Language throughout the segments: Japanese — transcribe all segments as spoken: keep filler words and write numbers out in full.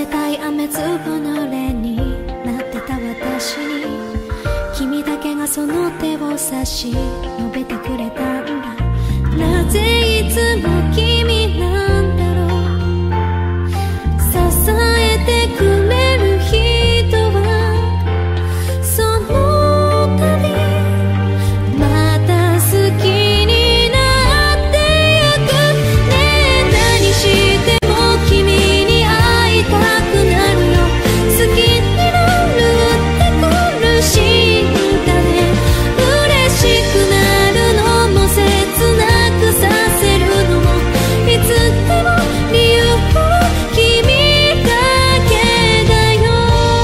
冷たい雨粒の例になってた私に君だけがその手を差し伸べてくれたんだ。なぜいつも君なんだろう。支えてくれる人はその度また好きになってゆく。ねえ何しても君に会いたくなるよ。好きになるって苦しいんだね。嬉しくなるのも切なくさせるのもいつでも理由は君だけだよ。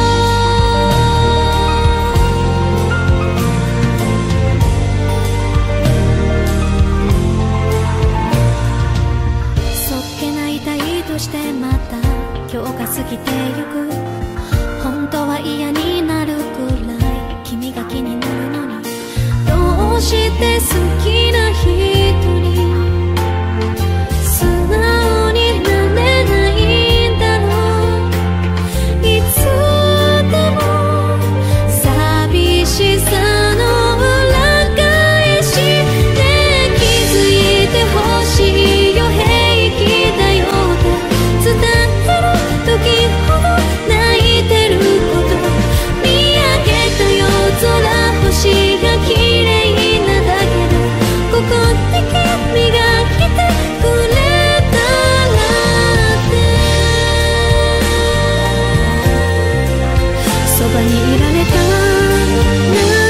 そっけない痛いとしてまた今日が過ぎてゆく。本当は嫌になるくらい君が気になるのにどうして好きな人に素直になれないんだろう。いつでも寂しさの裏返しで気づいてほしいよ。平気だよって伝える時ほど泣いてること見上げたよ。空星が綺麗なだけでここに君が来てくれたらってそばにいられたな。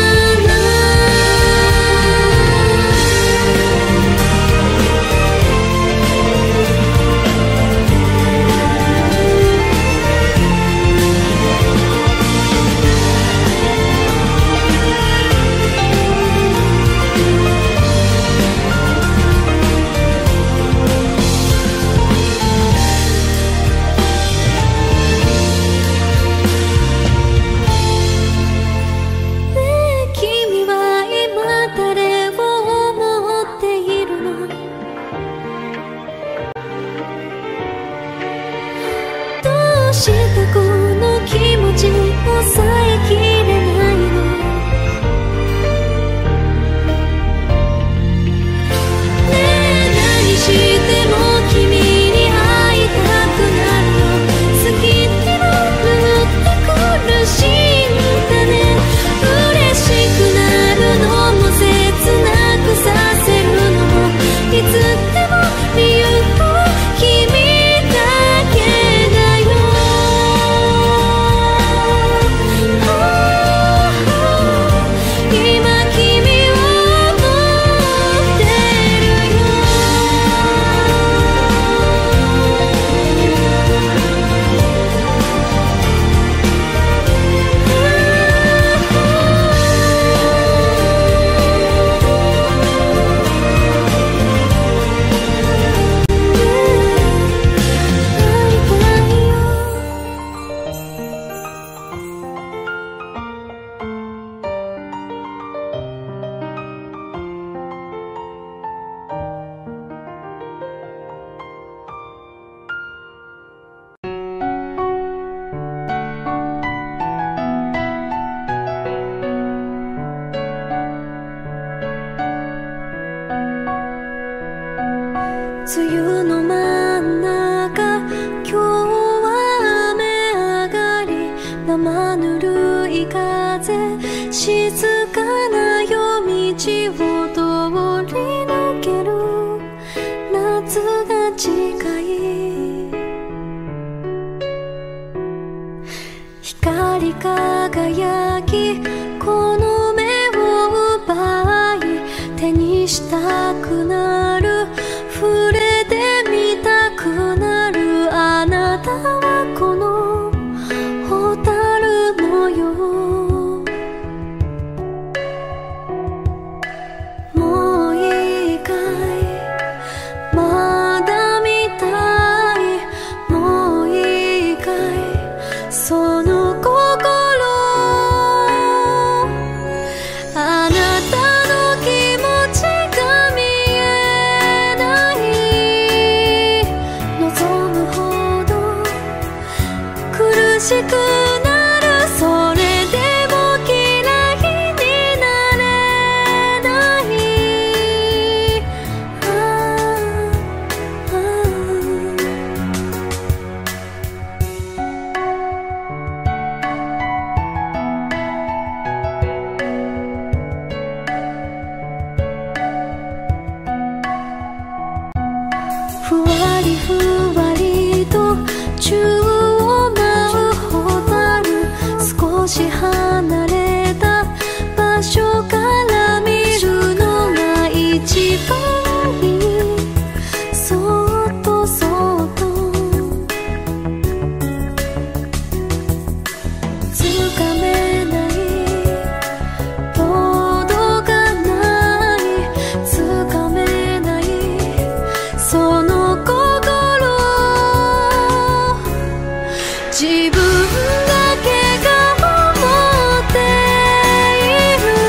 したこの気持ち抑えきれないの。ねえ何しても君に会いたくなるよ。好きになるって苦しいんだね。嬉しくなるのも切なくさせるのもいつでも理由は君だけだよ。梅雨の真ん中今日は雨上がり生ぬるい風静かな夜道を通り抜ける夏が近い光り輝きこの目を奪い手にしたくなる触れてみたくなるあなたはこの蛍のようもう一回まだ見たいもう一回その心しくなる。それでも嫌いになれない。ああふわりふわりと宙を舞うホタル、少し離れた場所から見るのが一番いい。そっとそっとつかめない、届かない、つかめないその心、自分だけが思っている。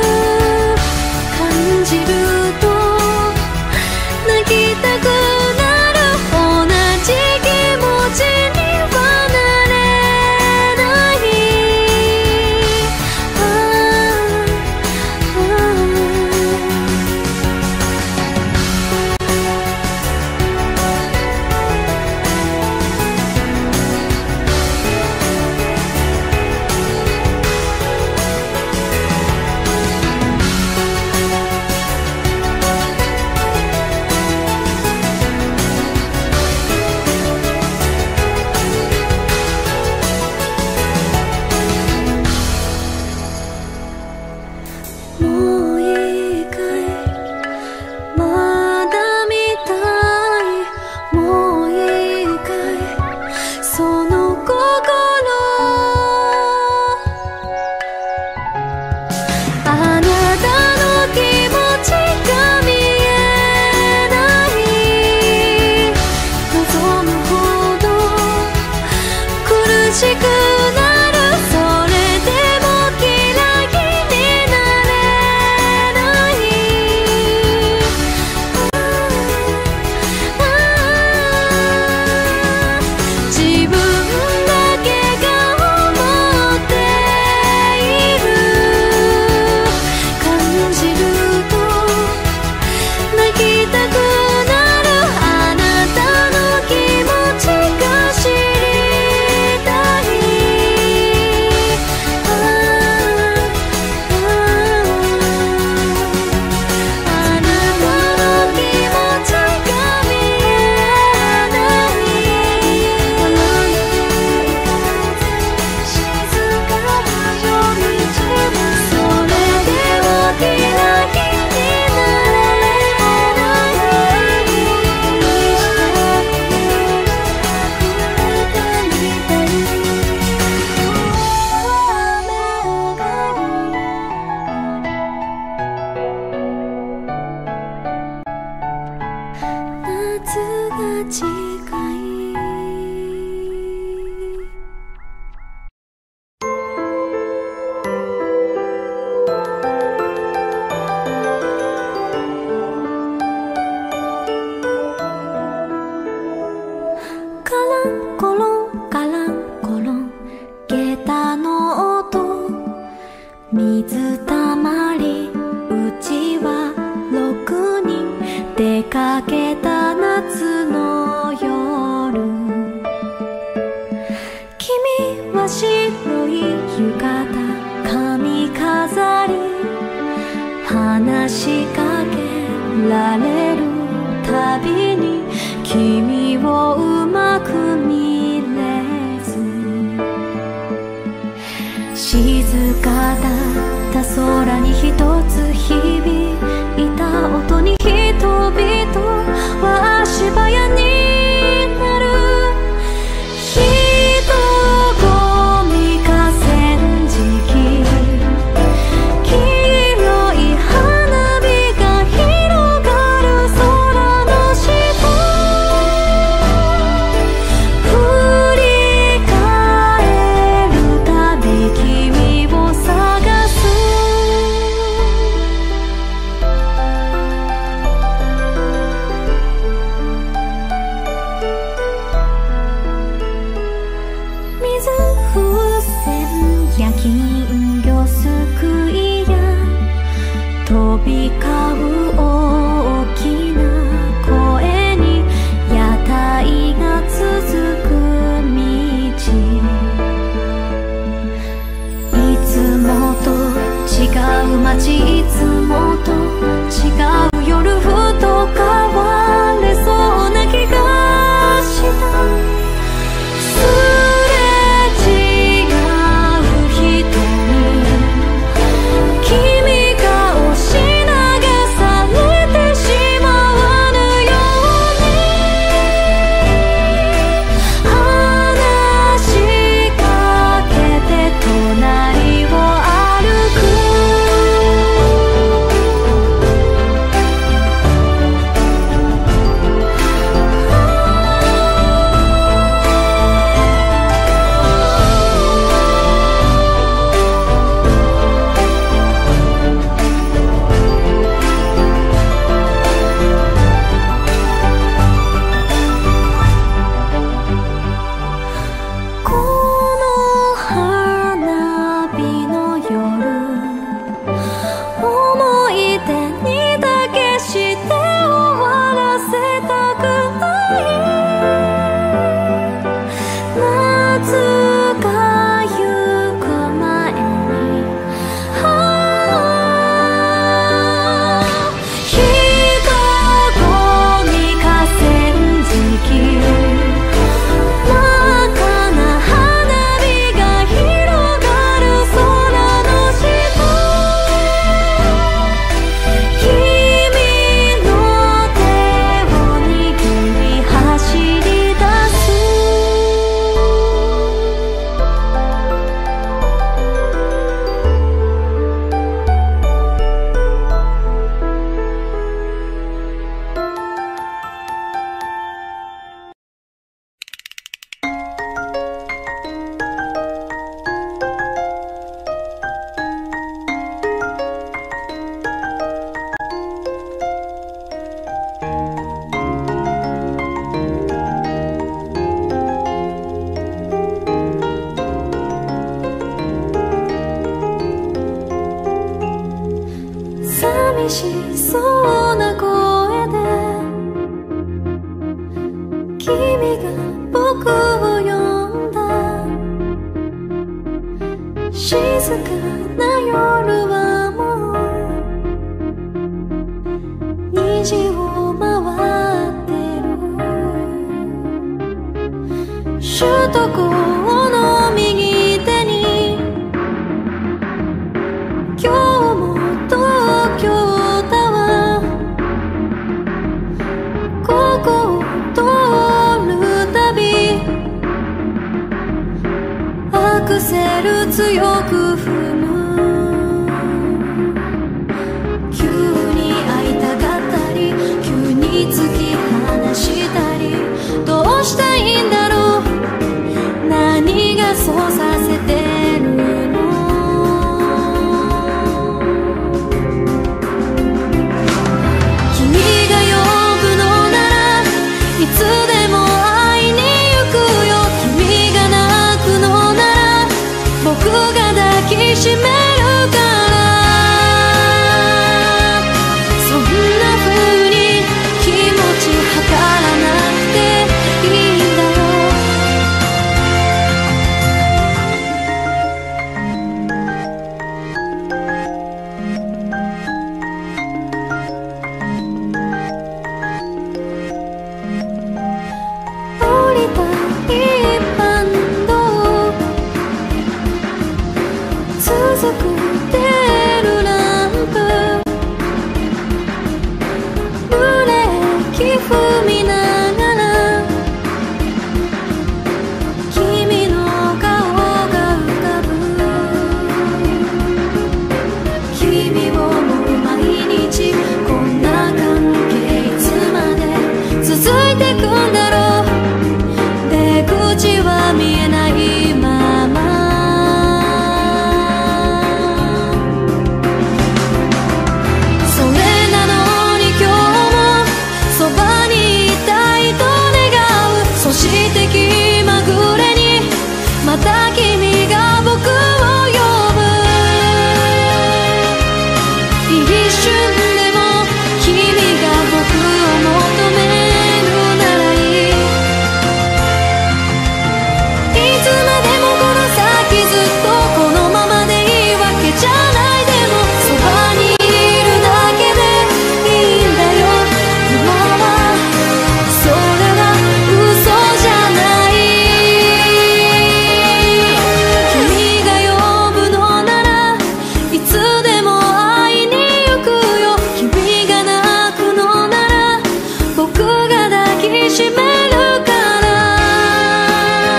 感じると泣きたくなる。同じ気持ちにはなれない。ああもう一回まだ見たい。もう一回その心、あなたの気持ちが見えない。望むほど苦しくなる。それでも嫌いになれない。ああ自分だけが思っている。感じると泣きたくなる。あなたの気持ちが知りたい。あああなたの気持ちが見えない。静かな夜道、それでも嫌いになれない。夏が近い。カランコロンカランコロン、下駄の音、水たまり、うちは六人出かけた夏の夜。君は白い浴衣、髪飾り、話しかけられるたびに君をうまく見れず、静かだった空に一つ響いた音に人々は足早になる。人混み河川敷、黄色い花火が広がる空の下、振り返るたび君を探す。 君が僕を呼んだ。静かな夜はもう虹を回ってる。首都高の右手に今日も東京タワー。ここを通るたびアクセル強く踏む。急に会いたかったり急に突き放したり、どうしたいんだろう。何がそうさせてるの。君が呼ぶのならいつでも会いに行くよ。君が泣くのなら僕が抱きしめるから。そんな風に気持ち測らなくていいんだよ。降りた一般道続くテールランプ、ブレーキ踏みながら君の顔が浮かぶ。君をもう毎日こんな関係いつまで続いてくんだろう。出口は見えないまままた君が僕を呼ぶ。一瞬でも君が僕を求めるならいい。いつまでもこの先ずっとこのままでいいわけじゃない。でもそばにいるだけでいいんだよ。今はそれは嘘じゃない。閉めるから。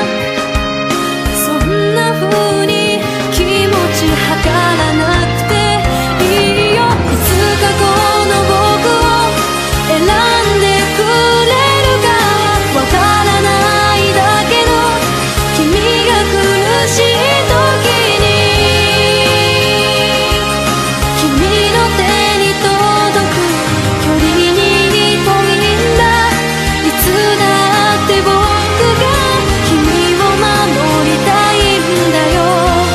そんな風に気持ち測らなくていいよ。いつかこの僕を選んでくれるかわからないだけど、君が苦しい時に君の手に届く距離に遠いんだ。いつだって僕が君を守りたいんだよ。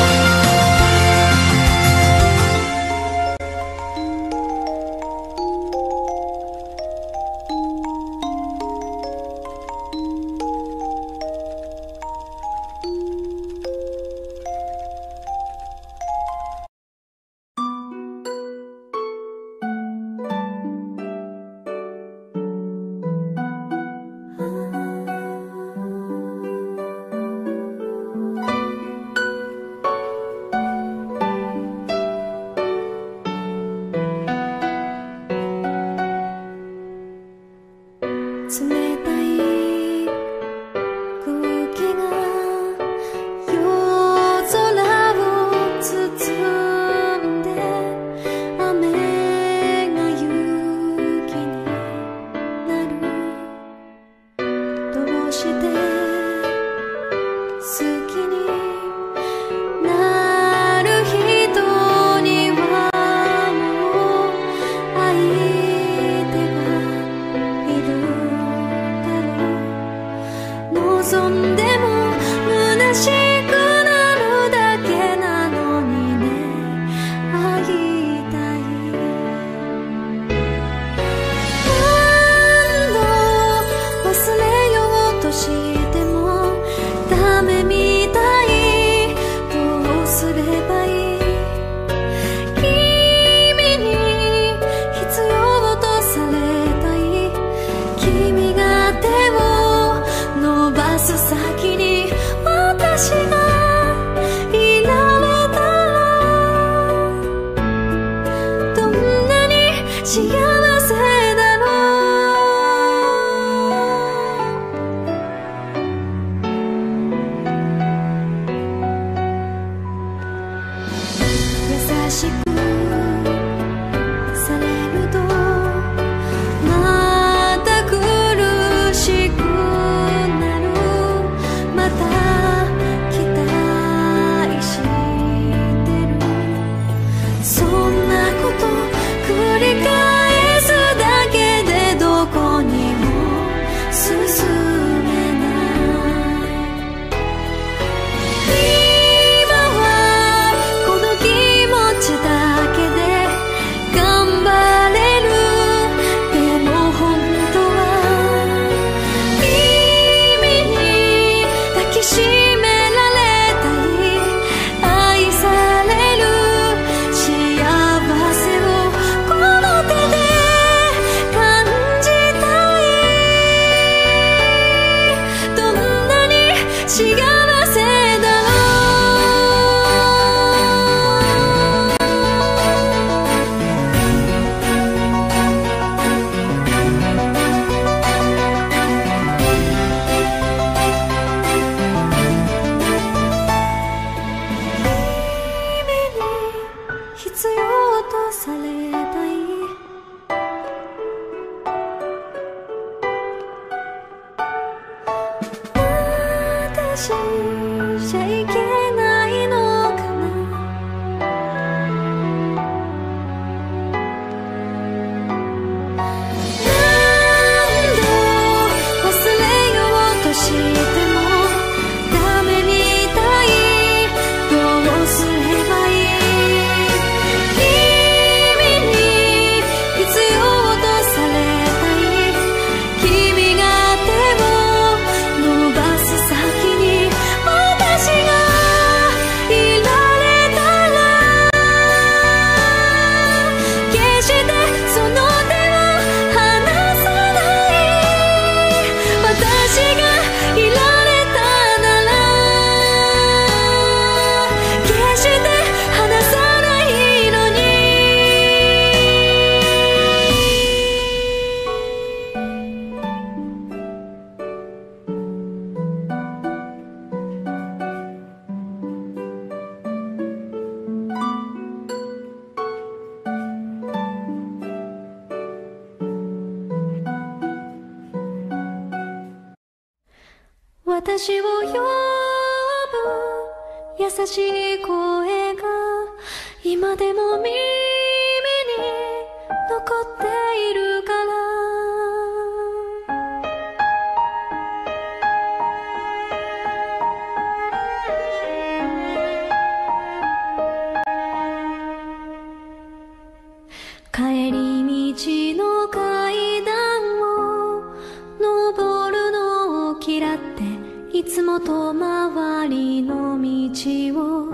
冷たい空気が夜空を包んで、雨が雪になる。どうして好きになる人にはもう相手がいる。望んでも虚しくなるだけなのにね。会いたい。何度忘れようとダメみたい。どうすればいい。君に必要とされたい。君が手を伸ばす先に私がいられたら、どんなに幸せだろう。優しくされるとまた苦しくなる。また期待してる。そんなこと繰り返すだけでどこにも進めない。今はこの気持ちだけで頑張れる。でも本当は君に抱きしめられたい。愛される幸せをこの手で感じたい。どんなに幸せだろう。君に必要とされたい。私じゃいけないのかな。何度忘れようとしてもダメみたい。どうすればいい。君に必要とされたい。君が手を伸ばす先に私がいられたら、決してその手を離さない。私がいられたなら決して離さないのに。私を呼ぶ優しい声が今でも耳に残っているから。帰り道の階段を登るのを嫌っていつも遠回りの道を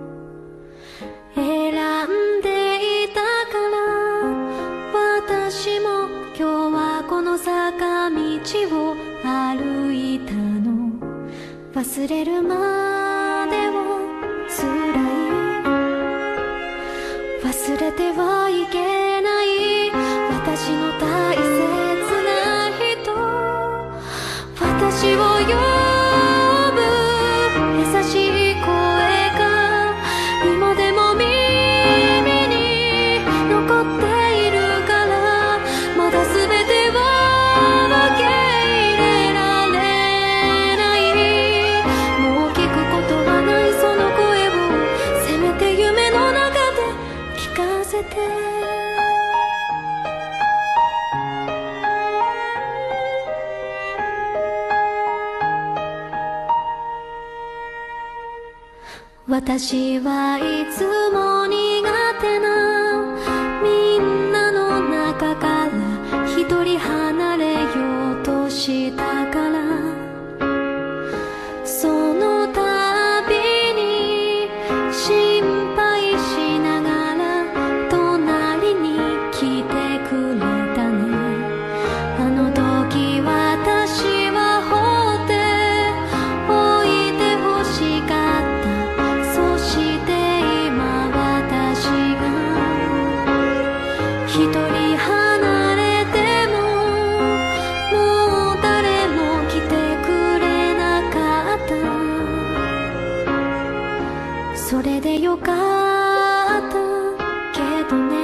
選んでいたから、私も今日はこの坂道を歩いたの。忘れるまでは辛い。忘れてはいけない私の大切な人。私を呼ぶ優しい声が今でも耳に残っているから、まだ全ては受け入れられない。もう聞くことはないその声を、せめて夢の中で聞かせて。私はいつも苦手なみんなの中から一人離れようとしたから、そうよかったけどね、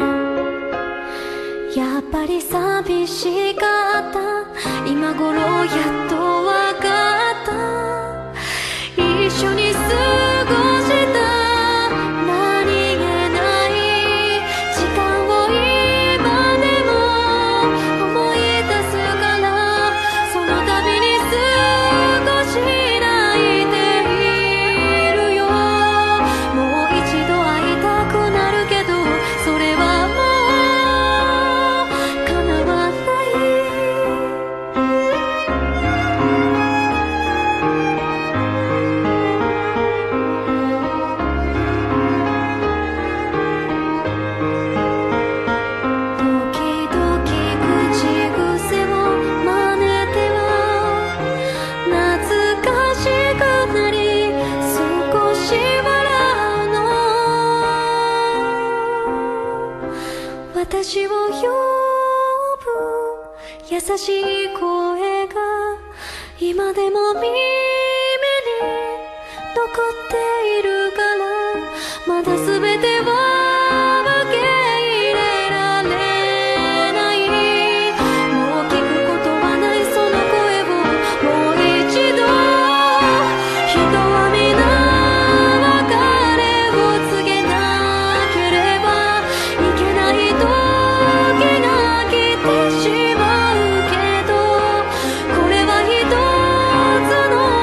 やっぱり寂しかった。今頃やっとわかった。一緒に過ごした何気ない時間を今でも思い出すから、その度に少し泣いているよ。もう一度会いたくなるけど、それはもう叶わない。時々口癖を真似ては懐かしくなり、少し笑うの。私を呼ぶ優しい声が今でも耳に残っているから、まだ全ては受け入れられない。もう聞くことはないその声を、もう一度。人は皆別れを告げなければいけない時が来てしまうけど、これは一つの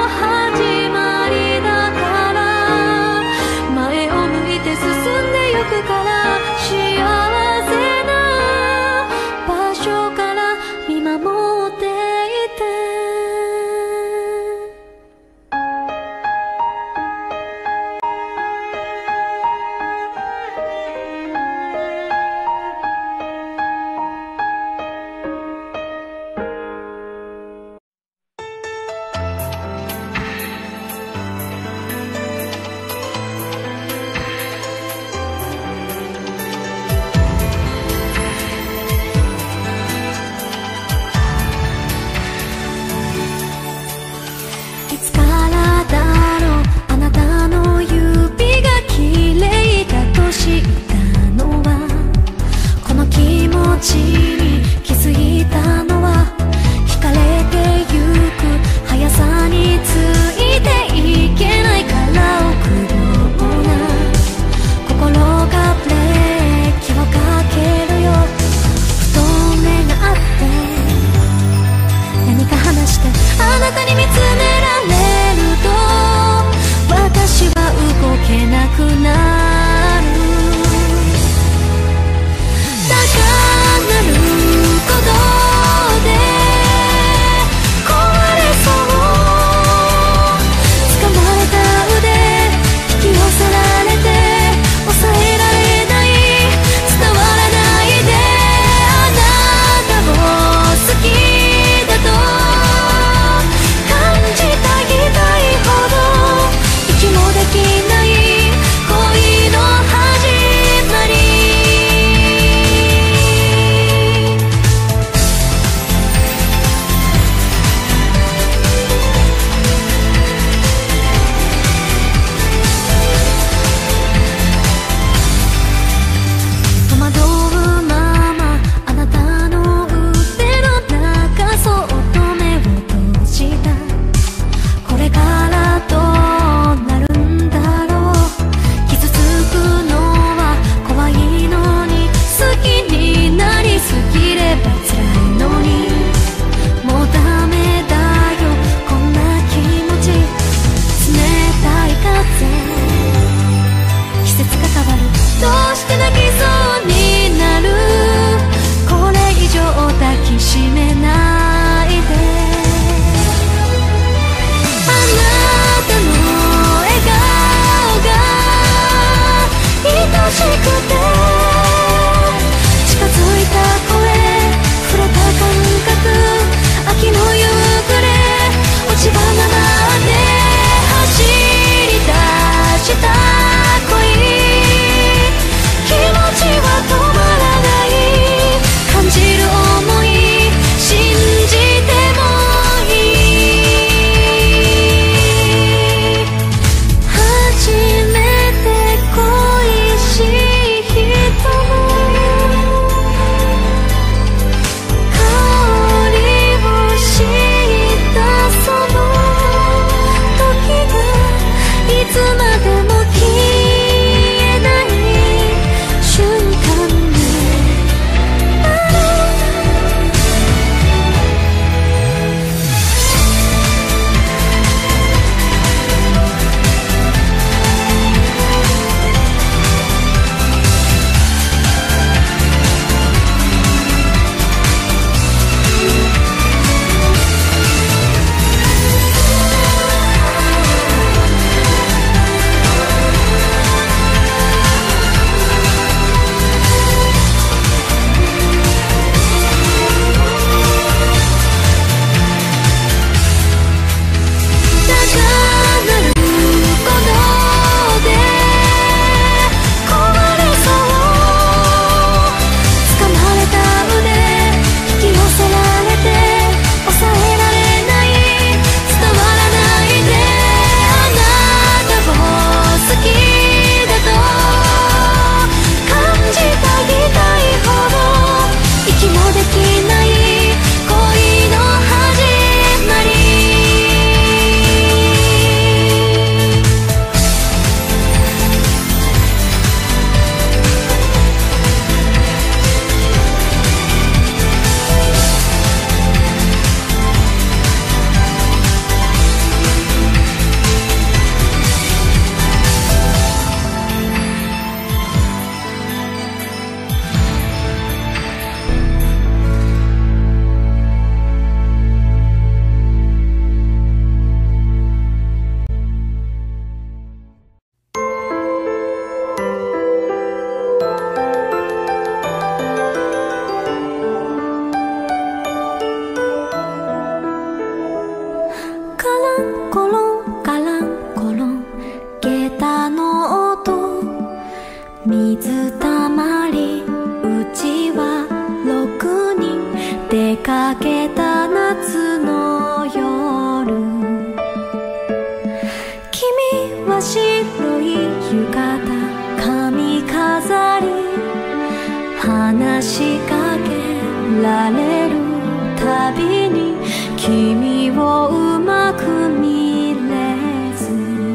白い浴衣髪飾り話しかけられるたびに君をうまく見れず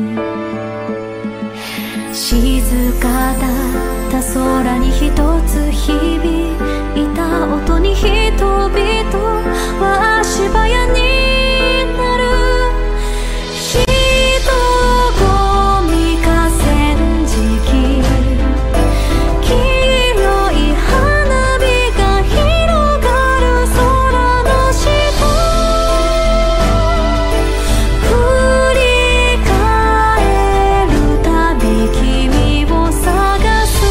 静かだった空に一つ響いた音に人々は足早になる人混み河川敷黄色い花火が広がる空の下振り返るたび君を探す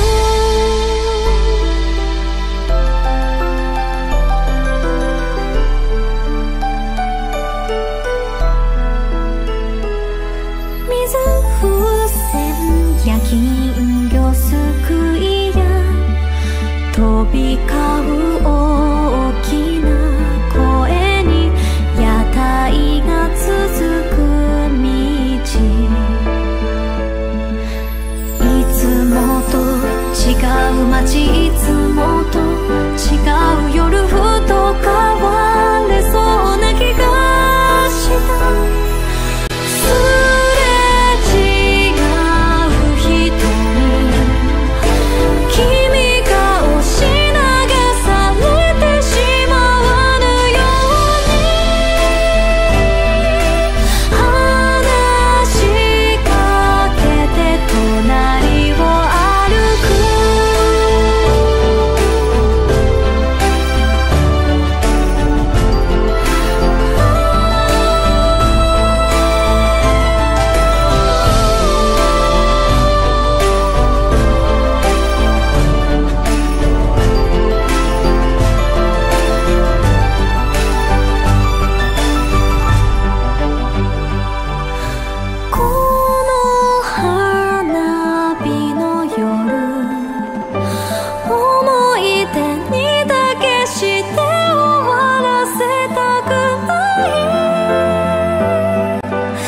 水風船や金魚すくいや飛び交う大きな声に屋台が続く道いつもと違う街いつもと違う夜ふと変われそうな気がしたすれ違う人に君が押し投げされてしまわぬように話しかけて隣を歩くこの花火の夜思い出にだけして終わらせたくない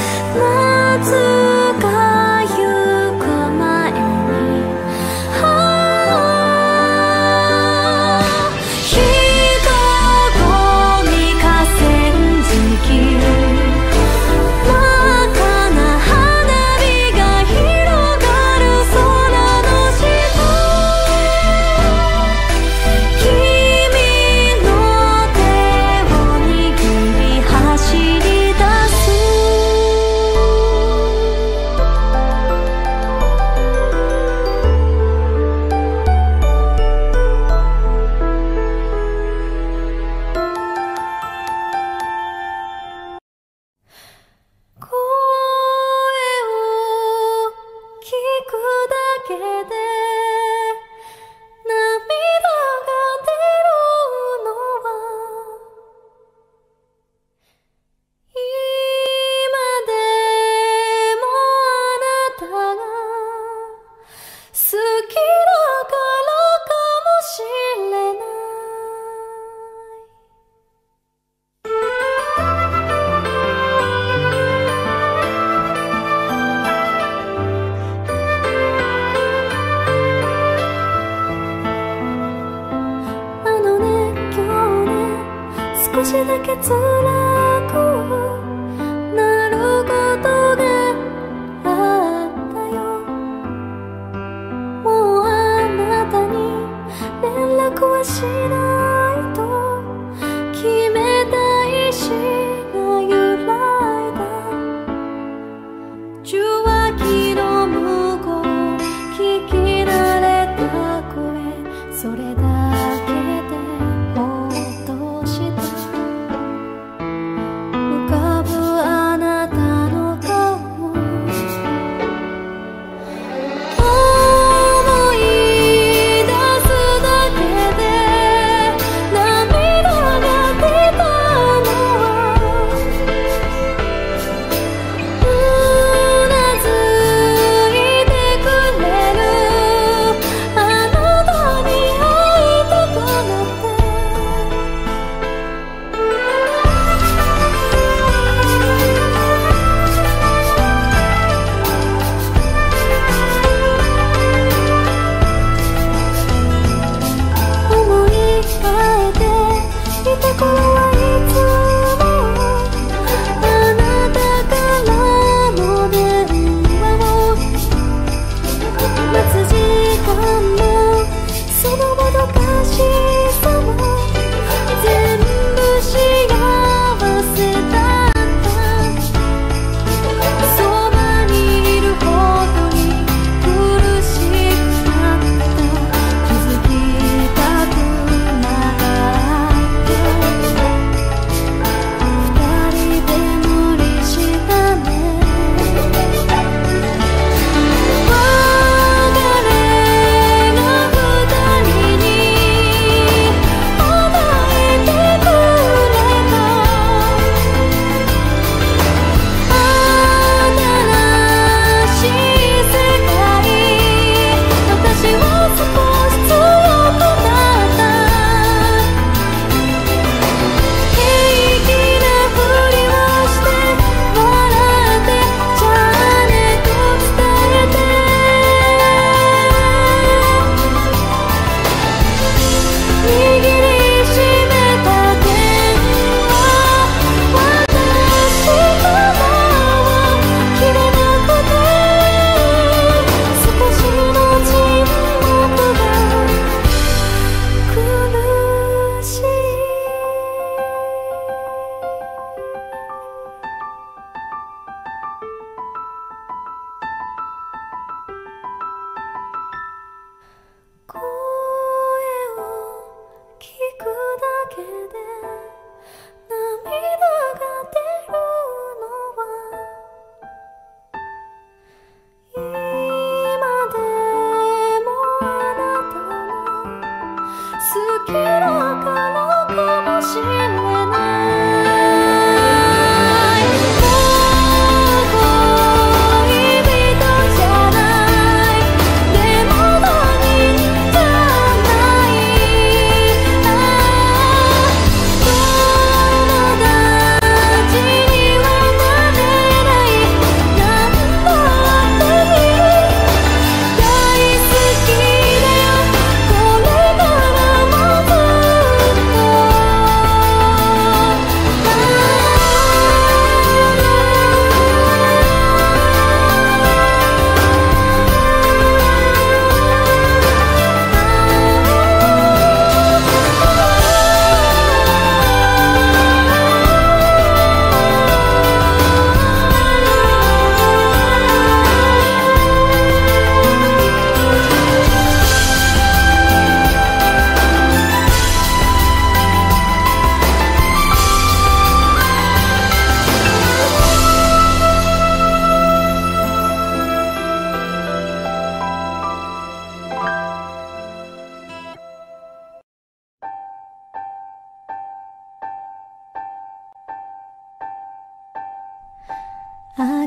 夏がゆく前にああ人混み河川敷真っ赤な花火が広がる空の下君の手を握り走り出す声を聞くだけで涙が出るのは今でもあなたが好きだからかもしれないあのね今日ね少しだけ辛くなることがあったよもうあなたに連絡はしないと決めた意志が揺らいだ受話器の向こう聞き慣れた声それだけでほっとした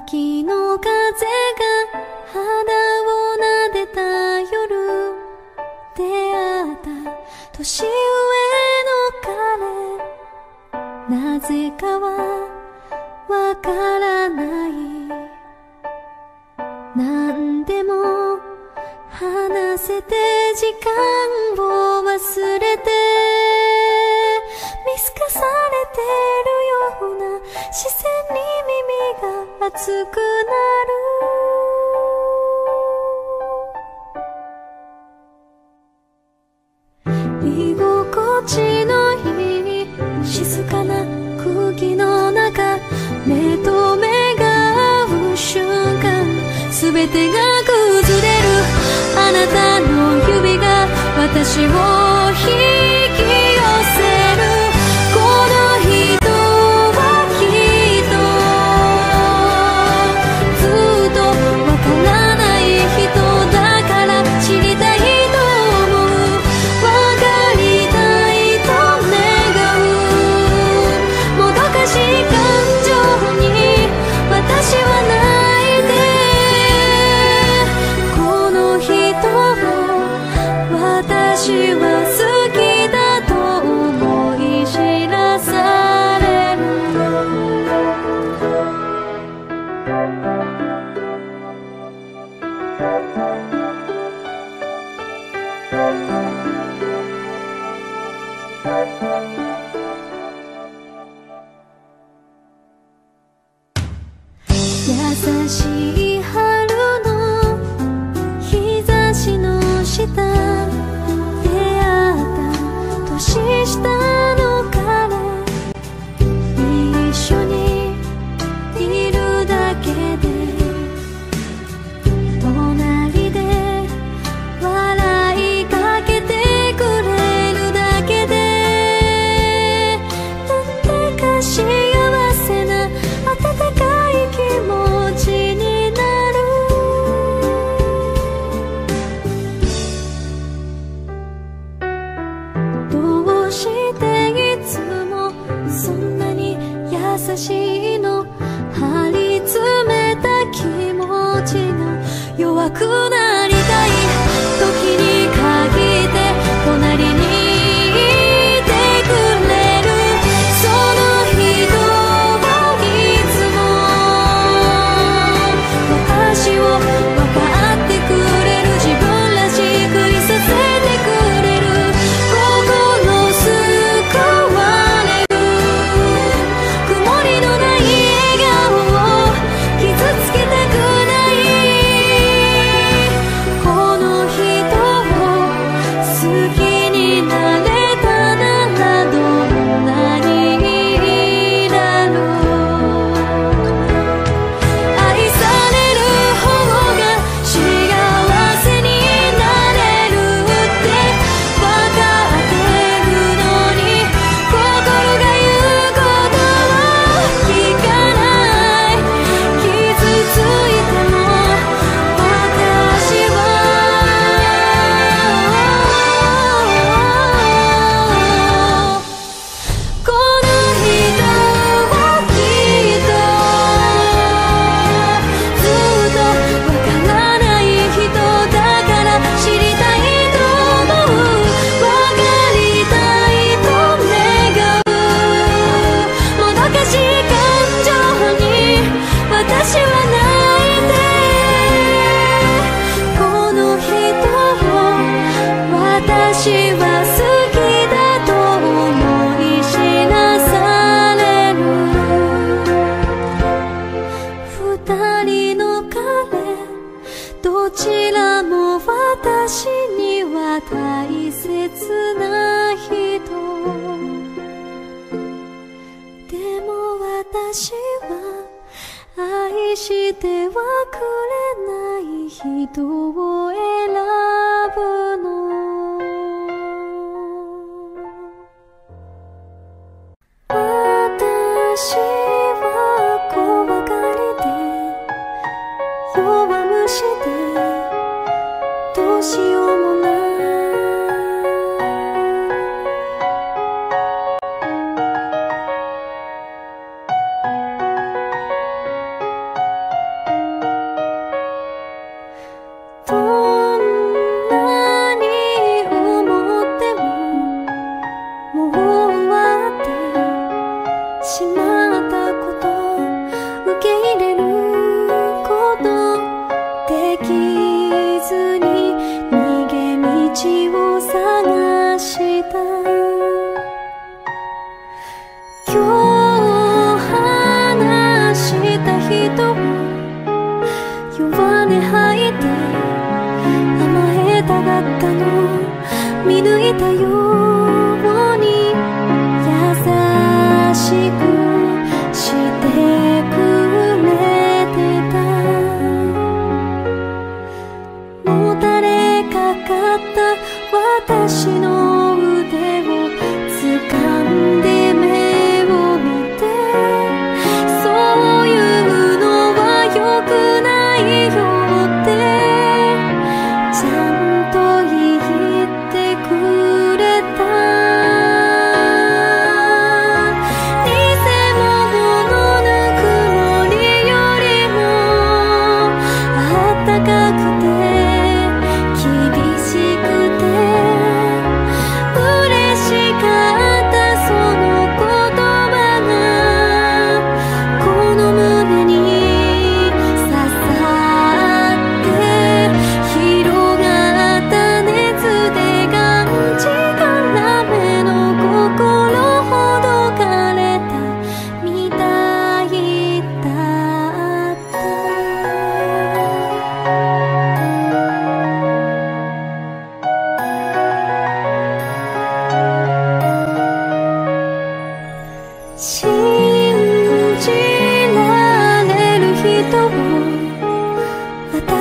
秋の風が肌を撫でた夜、出会った年上の彼、なぜかはわからない。何でも話せて時間を忘れて、見透かされてるような視線に耳が熱くなる。居心地のいい静かな空気の中、目と目が合う瞬間、すべてが崩れる。あなたの指が私を引き寄せる。この人はきっとずっとわからない人だから、知りたいと思う、わかりたいと願う。もどかしい感情に私は泣いて、この人を私は好きだと思い知らされる。優しい春の日差しの下、出会った年下の彼、一緒にいるだけで、隣で笑いかけてくれるだけで、なんだか幸せな温かい気持ちになる。どうしていつもそんなに優しいの。張り詰めた気持ちが弱くなりたい時に限って隣にいてくれる。その人はいつも私を分かってくれる。自分らしくいさせてくれる。心救われる。曇りのない笑顔を傷つけたくない。この人を好きになれたならどんなにいいだろう。愛される方が幸せになれるって分かってるのに、心が言うことは聞かない。傷ついても私はこの人はきっとずっとわからない人だから、知りたいと思う、わかりたいと願う。もどかしい感情に私は泣いて、この人を私は好きだと思い知らされる。二人の彼、どちらも私には大切な人。でも私は愛してはくれない人を選ぶの。私は怖がりで弱虫でどうしようもない。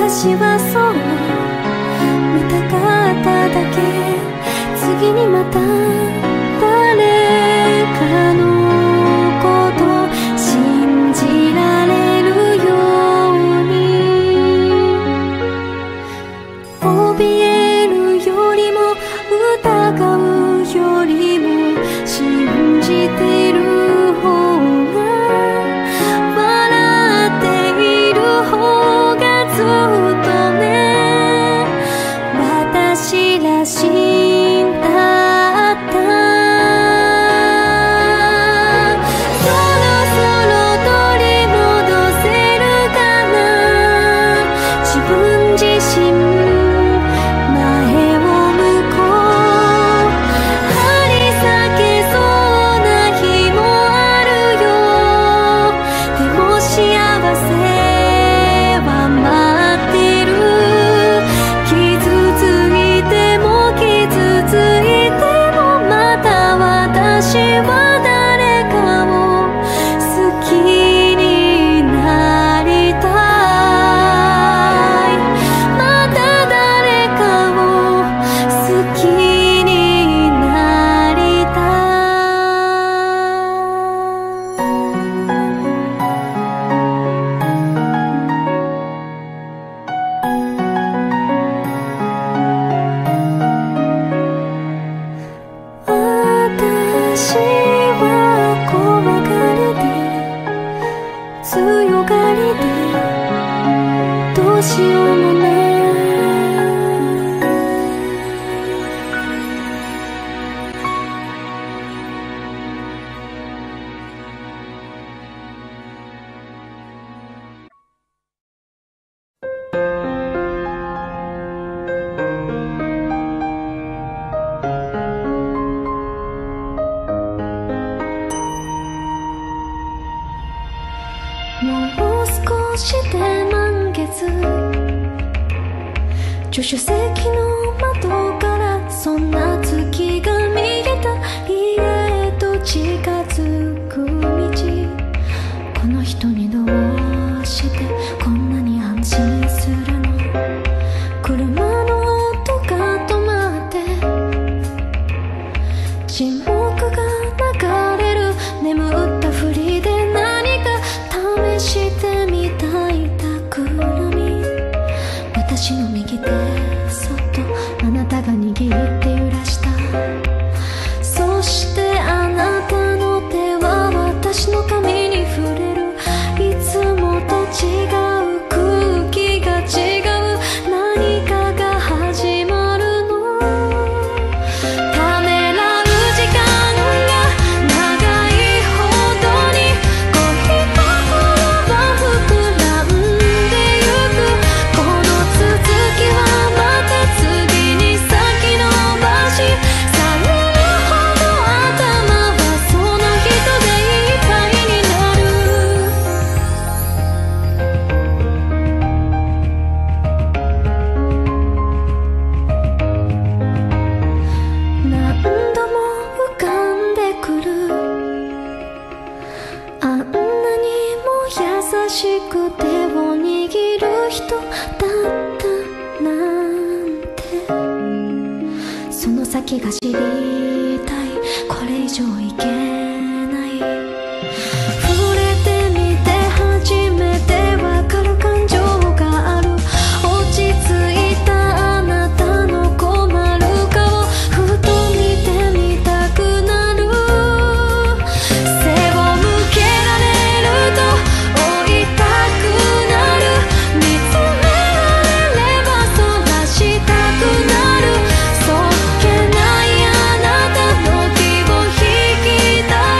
私はそう見たかっただけ。次にまた誰かのこと信じられるように。怯えるよりも疑うよりも信じてる方が、笑っている方がずっとね、私らしいんだった。そろそろ取り戻せるかな、自分自身前を向こう。張り裂けそうな日もあるよ。でも幸せは待ってる。傷ついても傷ついてもまた私は誰かを好きになりたい。また誰かを好きになりたい。私は怖がりで強がりでどうしようもない。もう少しで満月、助手席の窓からそんな月が見えた。家へと近づく道、この人にどうしてこんなに安心するの。車の音が止まって沈黙が流れる。眠ったふりで何か試してみたい企み。私の右手そっとあなたが握って揺らした。そしてあなたの手は私の髪に触れる。いつもと違う空気が違う。何かが始まるの。ためらう時間が長いほどに恋心は膨らんでゆく。この続きはまた次に先延ばしされるほど、頭はその人でいっぱいになる。何度も浮かんでくる。あんなにも優しく手を握る人だったなんて。その先が知りたい。これ以上いけない。触れてみて初めてわかる感情がある。落ち着いたあなたの困る顔、ふと見てみたくなる。背を向けられると追いたくなる。見つめられればそらしたくなる。そっけないあなたの気を引き出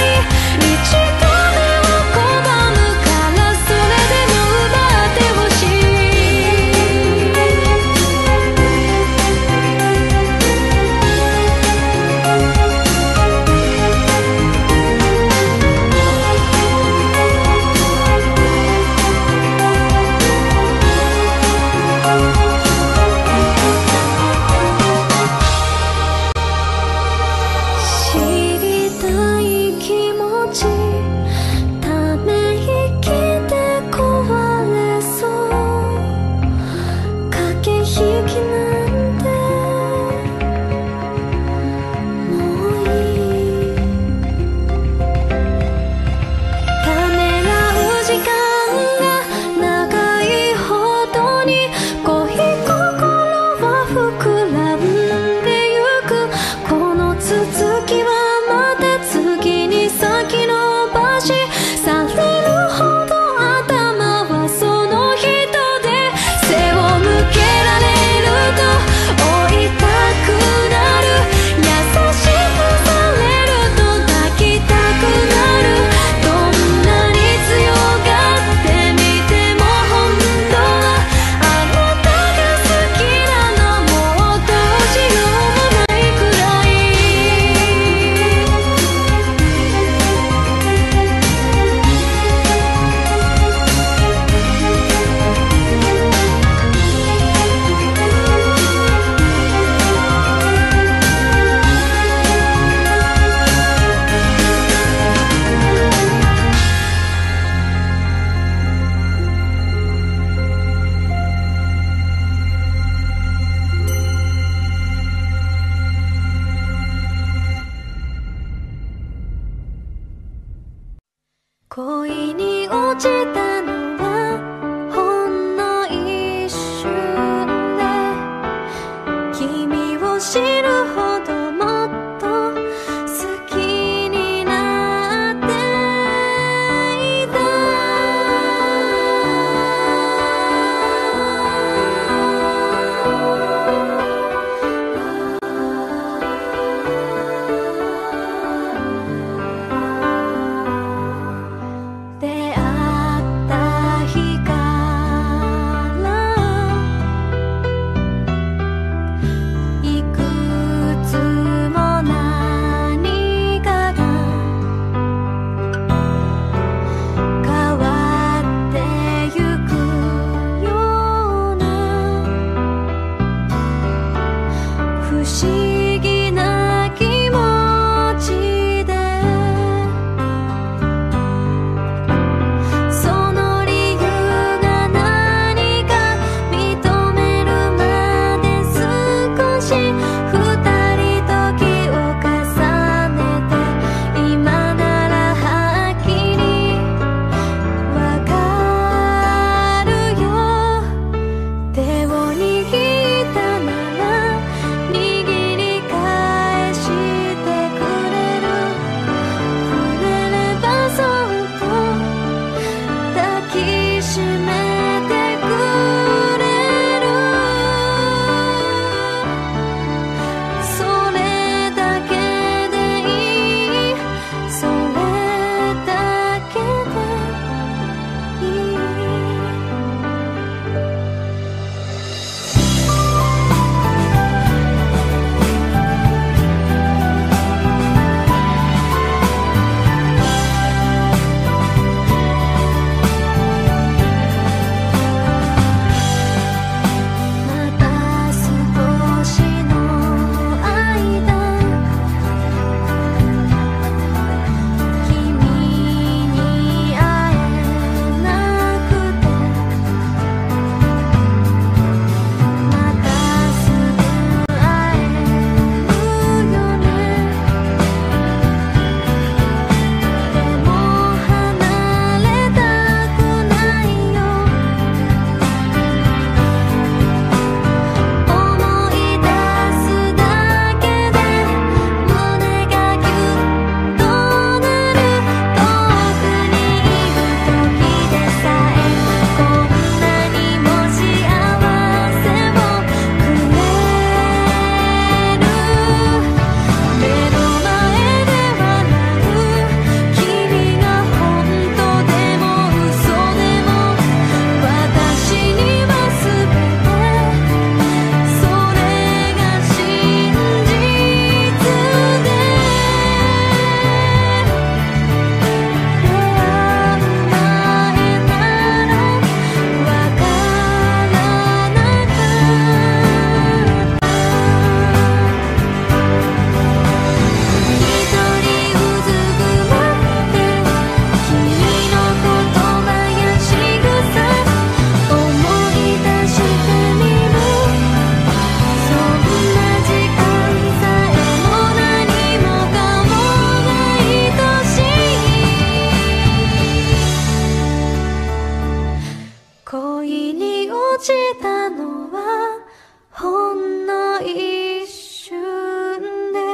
に落ちたのはほんの一瞬で、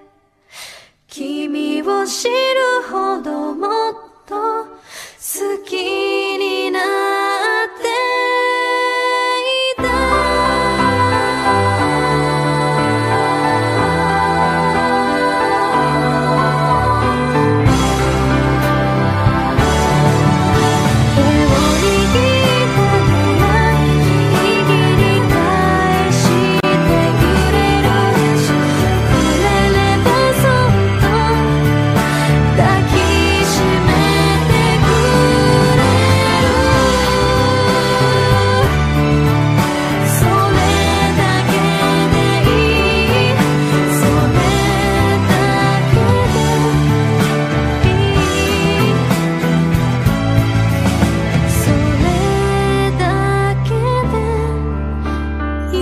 君を知るほどもっと好きになっていた。手を握ったなら握り返してくれるでしょ。触れればそっと抱きしめてくれる。それだけでいい、それだけでいい、それだけでい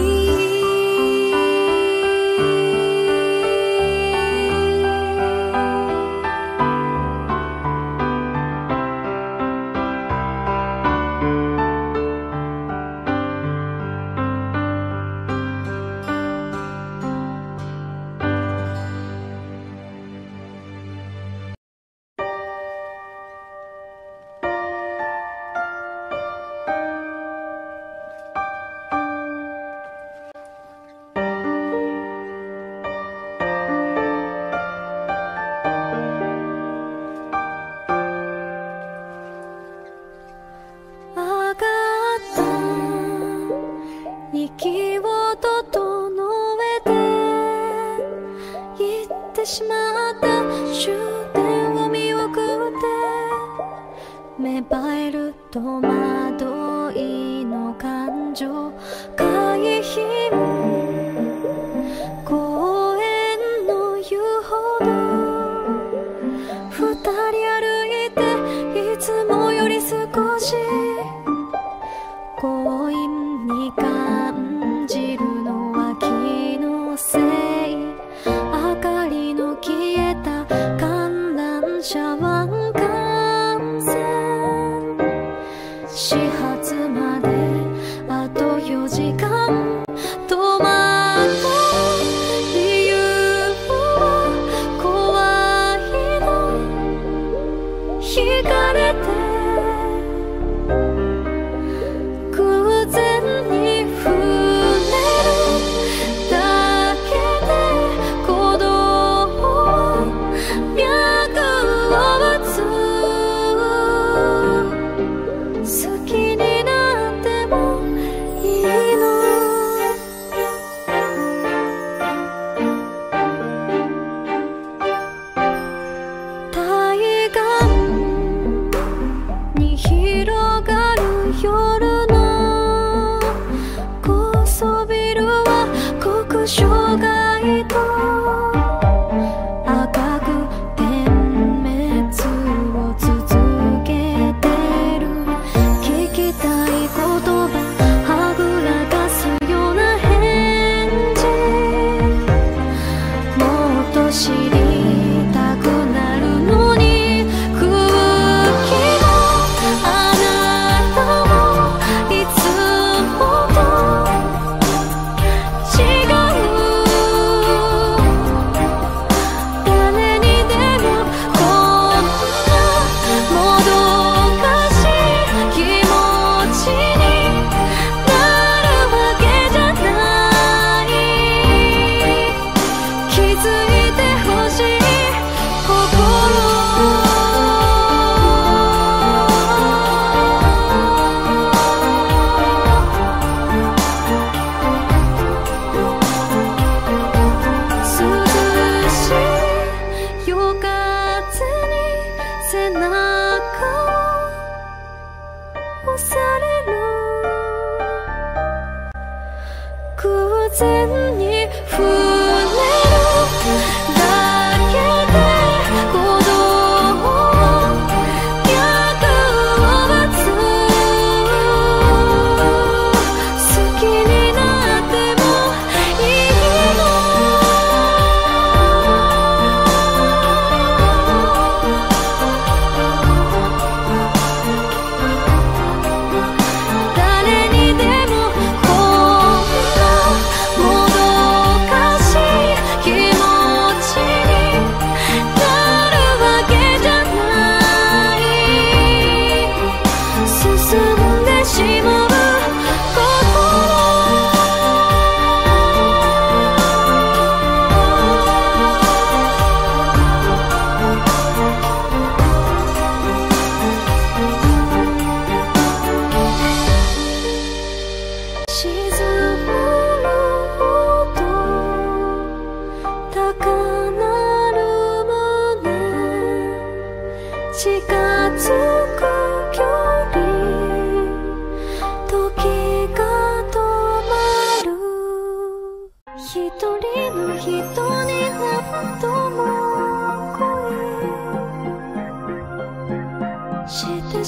上がった息を整えて行ってしまった終点を見送って芽生える戸惑いの感情、海浜公園の遊歩道、二人歩いていつもより少し強引に感じるのは気のせい。明かりの消えた観覧車湾観戦、始発まであとよじかん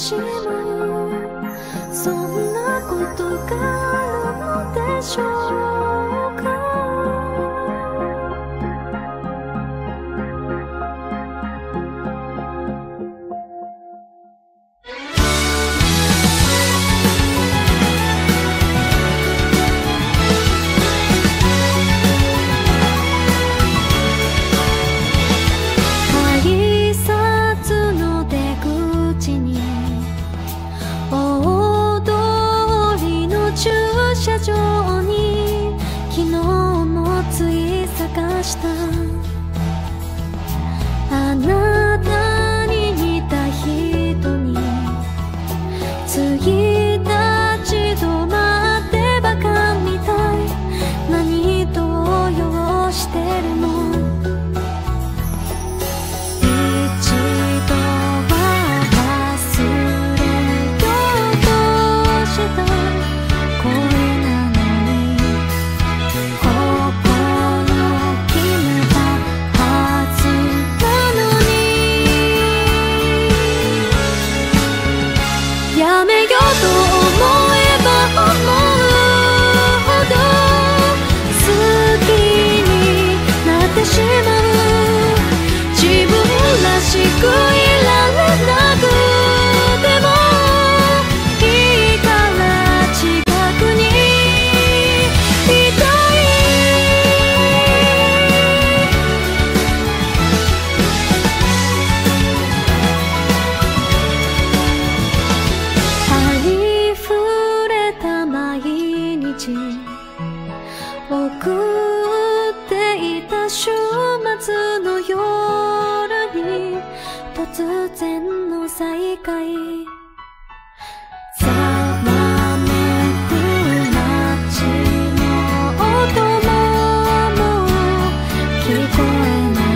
しまう、そんなことがあるのでしょうか。あなたに似た人に次立ち止まってバカみたい、何動揺してるの。一度は忘れようとした声なのに、やめようと思えば思うほど好きになってしまう、自分らしくいられなくてもいいから近くにいたい。送っていた週末の夜に突然の再会、ざわめく街の音ももう聞こえない、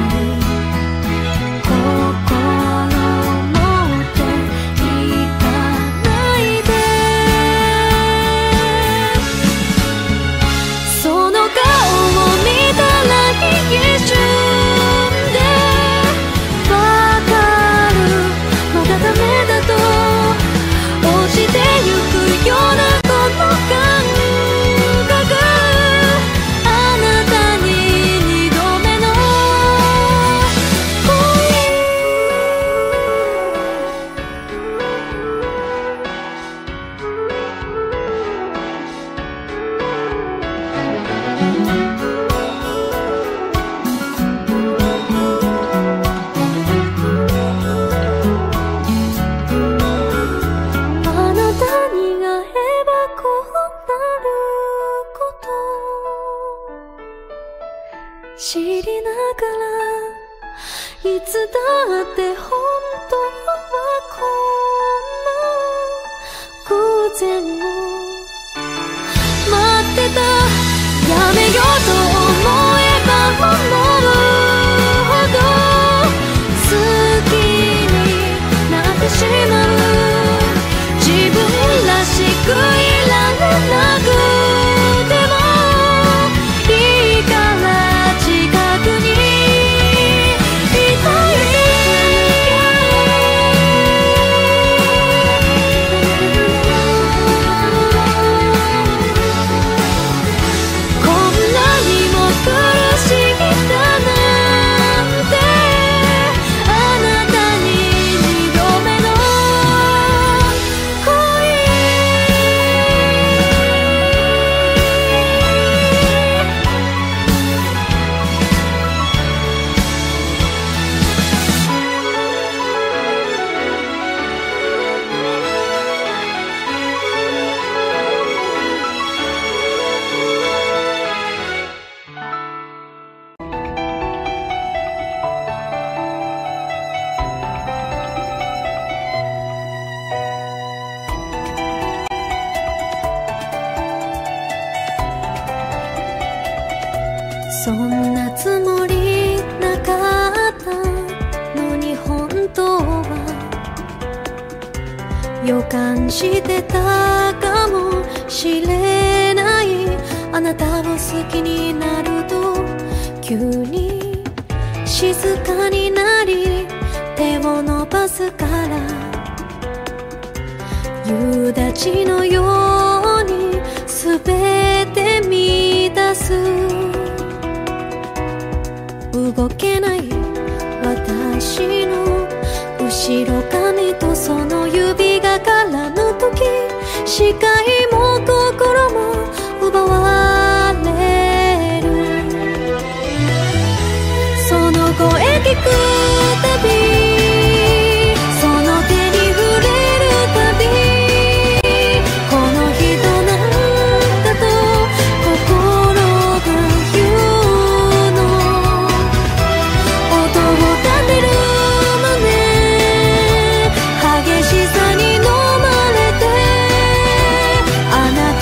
心持っていかないで、その顔を見たら一瞬でわかるのがダメだと、落ちてゆくようなこの感覚、あなたに二度目の知りながら、いつだって本当はこんな偶然を待ってた。やめようと思えば思うほど好きになってしまう、自分らしくいられなくてもいいからそんなつもりなかったのに本当は予感してたかもしれない。あなたを好きになると急に静かになり手を伸ばすから夕立のように全て満たす。動けない私の後ろ髪とその指が絡む時、視界も心も奪われる。その声聞くたび、その手に触れるたび、この人なんだと心が言うの。音を立てる激しさに飲まれて、あなた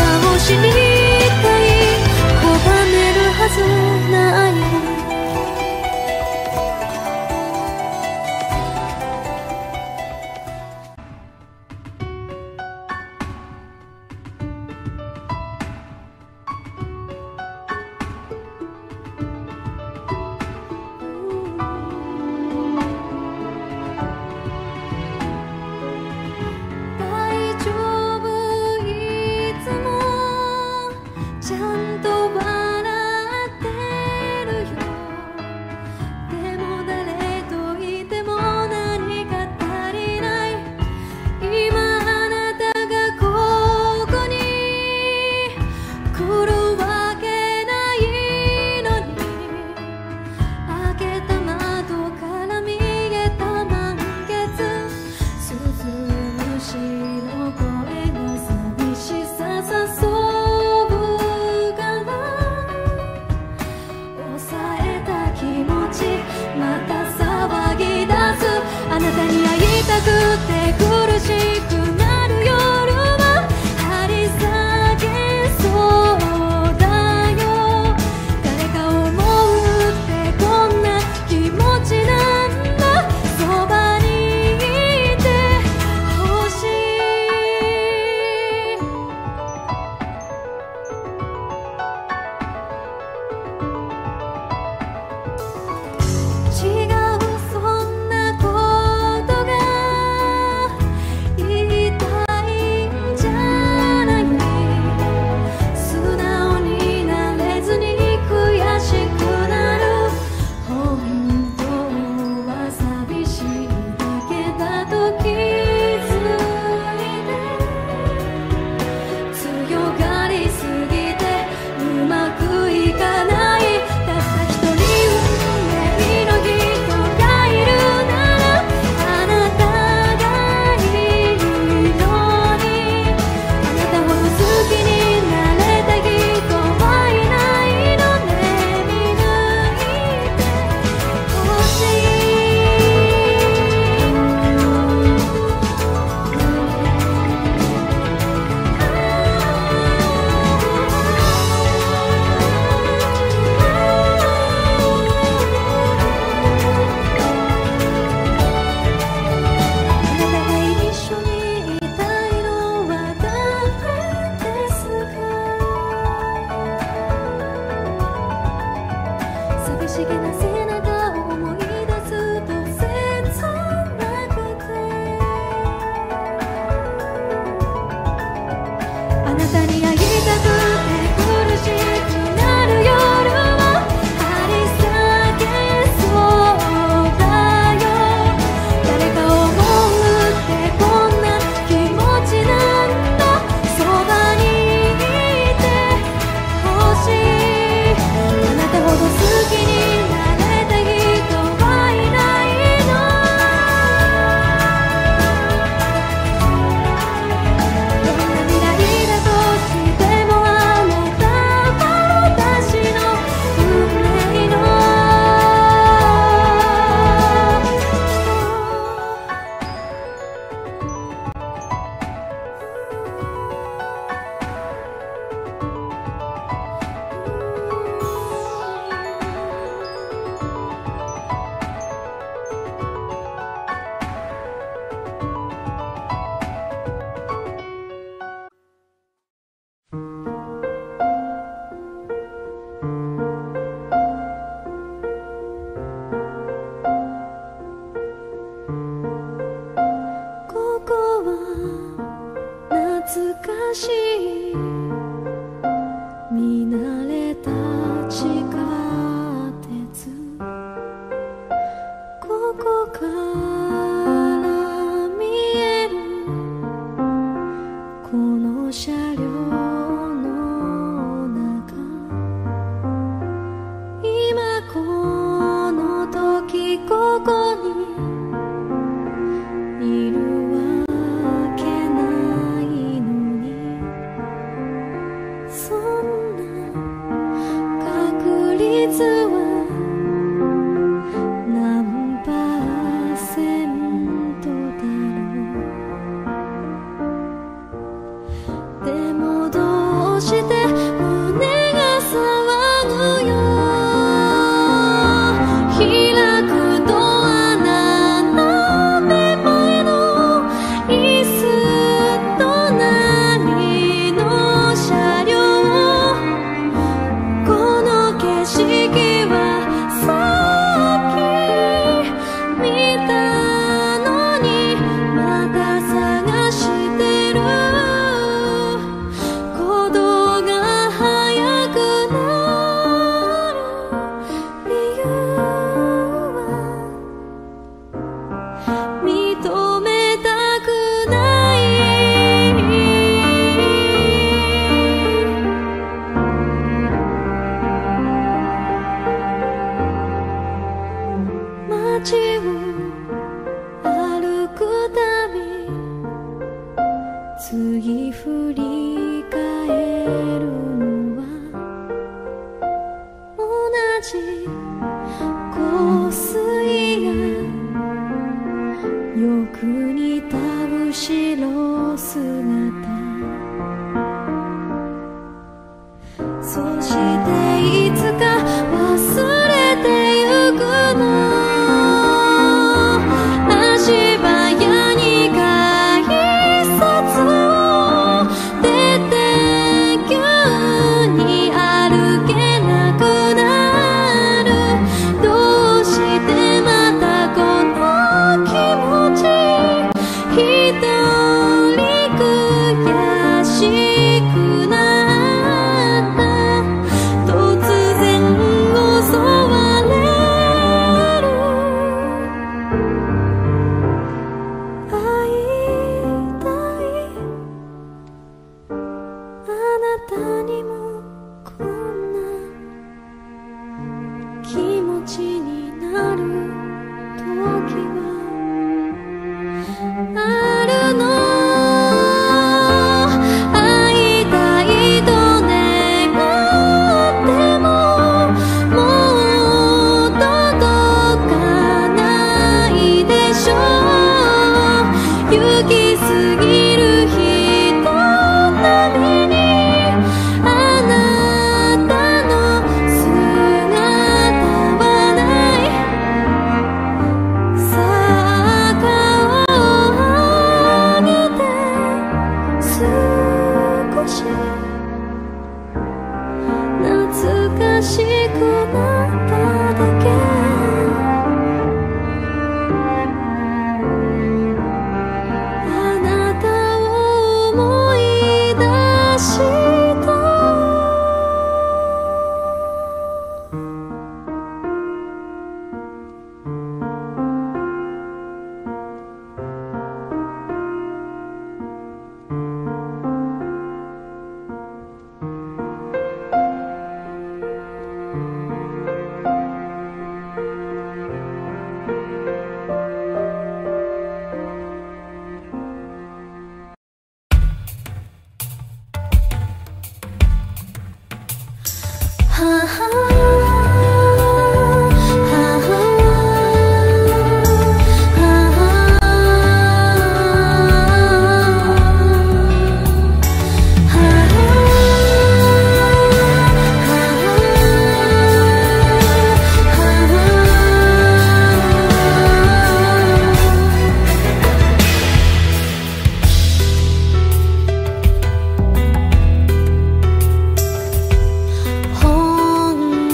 本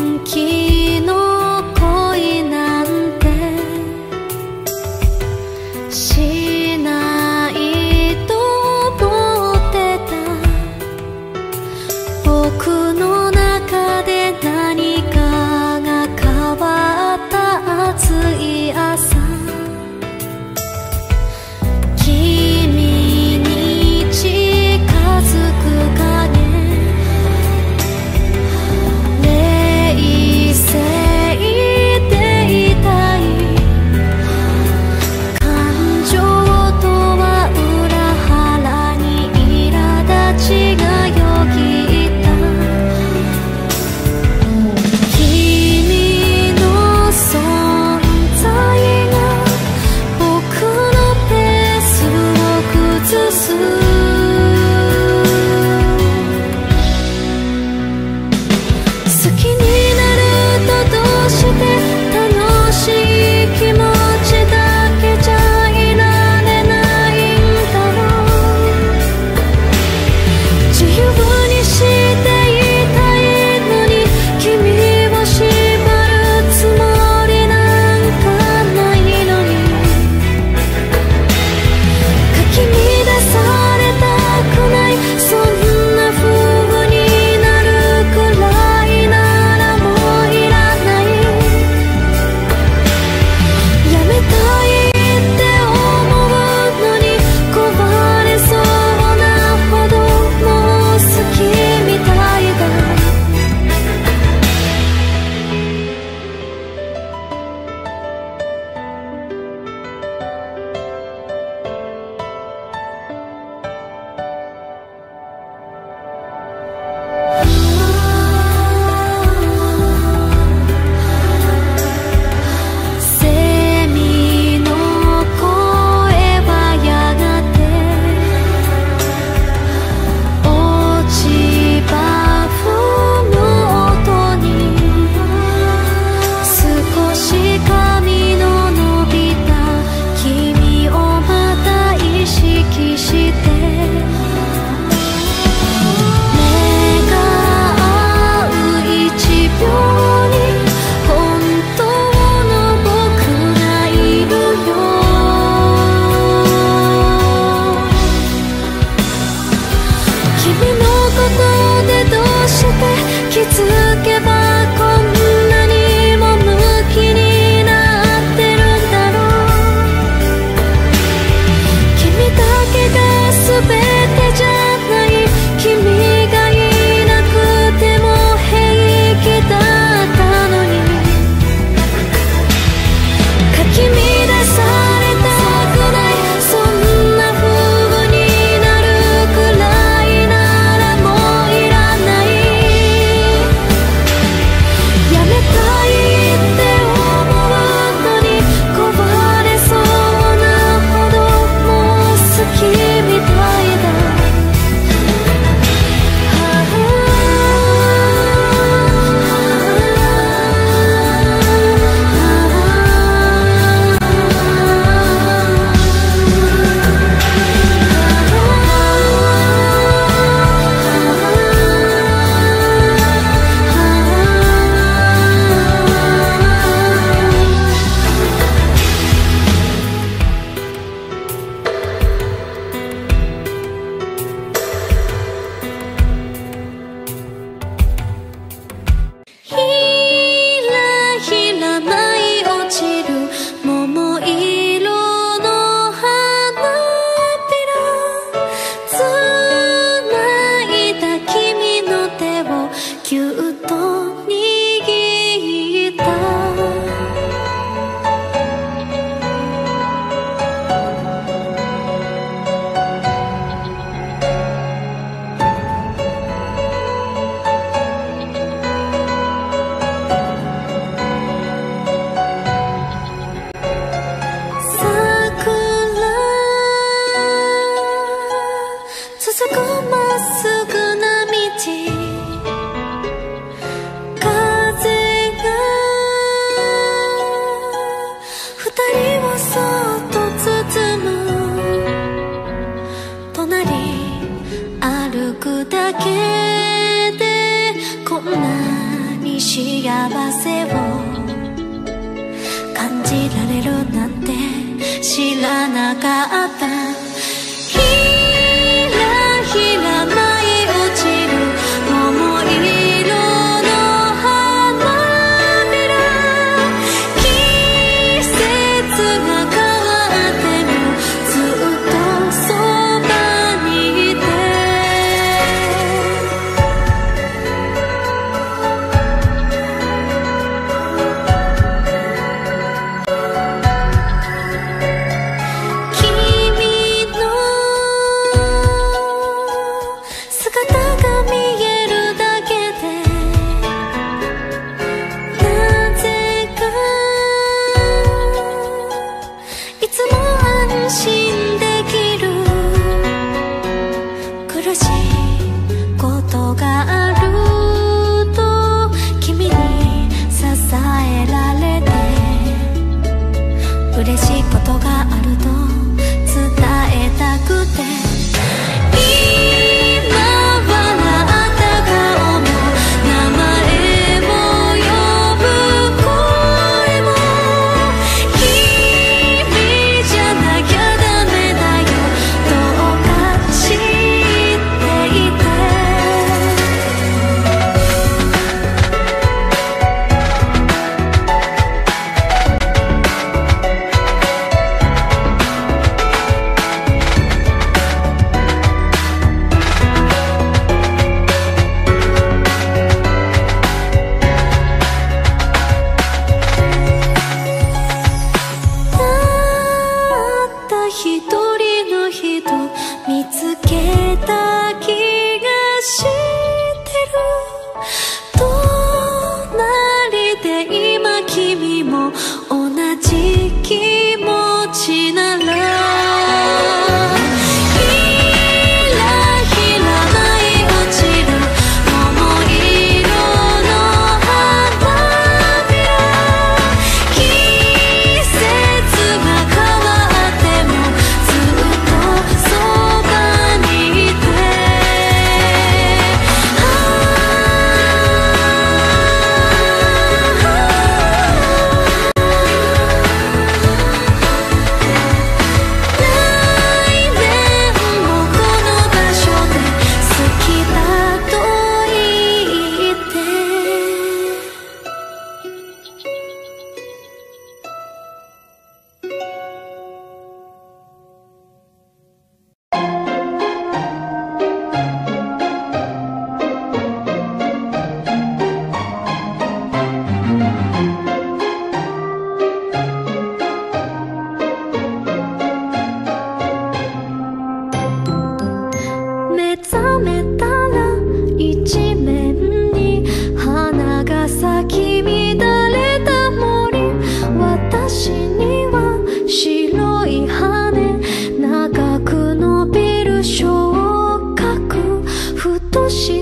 君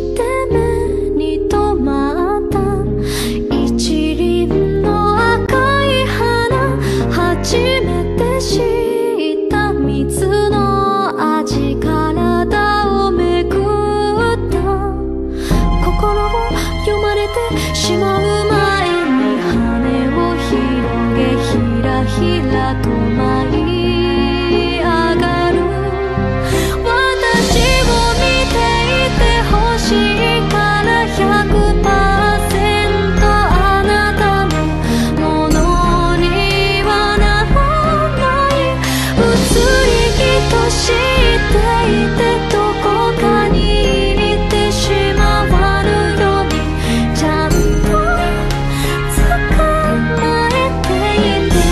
して目に留まった一輪の赤い花、初めて知った蜜の味、体をめくった心を読まれてしまう前に羽を広げひらひらと舞い上がる。私を見ていてほしいから ひゃくパーセント あなたのものにはならない。移り気としていてどこかにいてしまわぬようにちゃんと捕まえていて。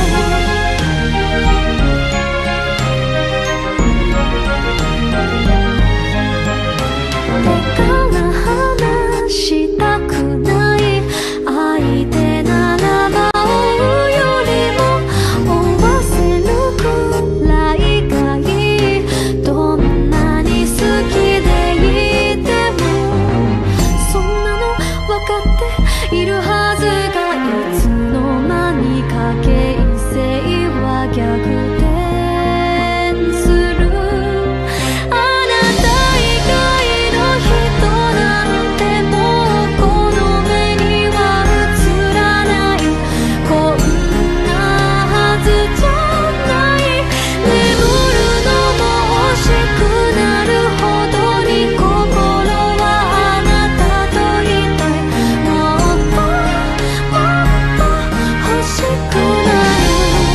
手から離したくない相手ならば追うよりも追わせるくらいがいい。どんなに好きでいてもそんなの分かっているはずが、いつの間にか形勢は逆転する。あなた以外の人なんてもうこの目には映らない。こんなはずじゃない。眠るのも惜しくなるほどに心はあなたといたい。もっともっと欲しくなる。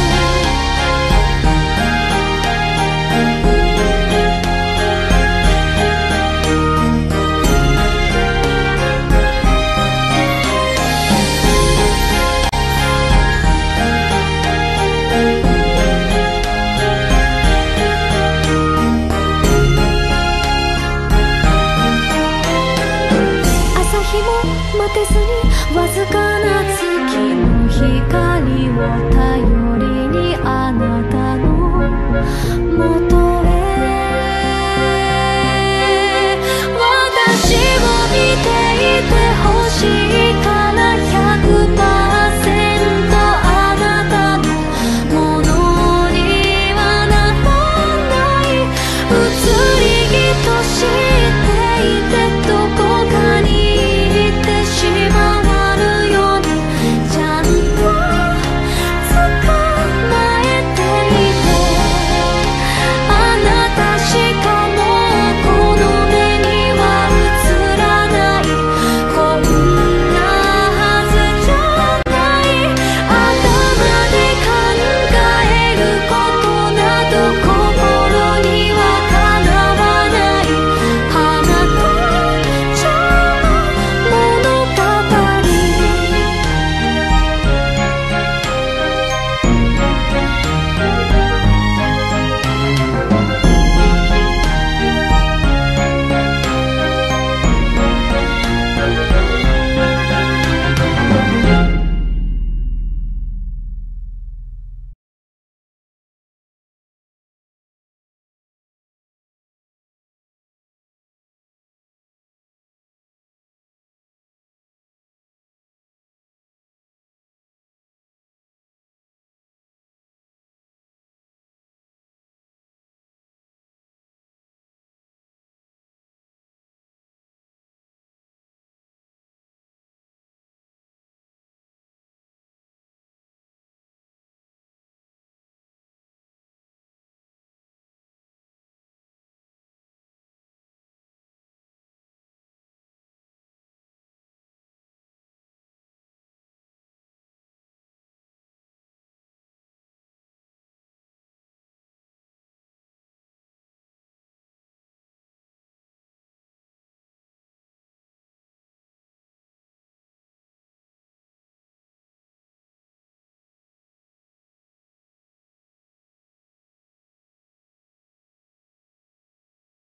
朝日も待てずにわずかな月の光を頼りにあなたの元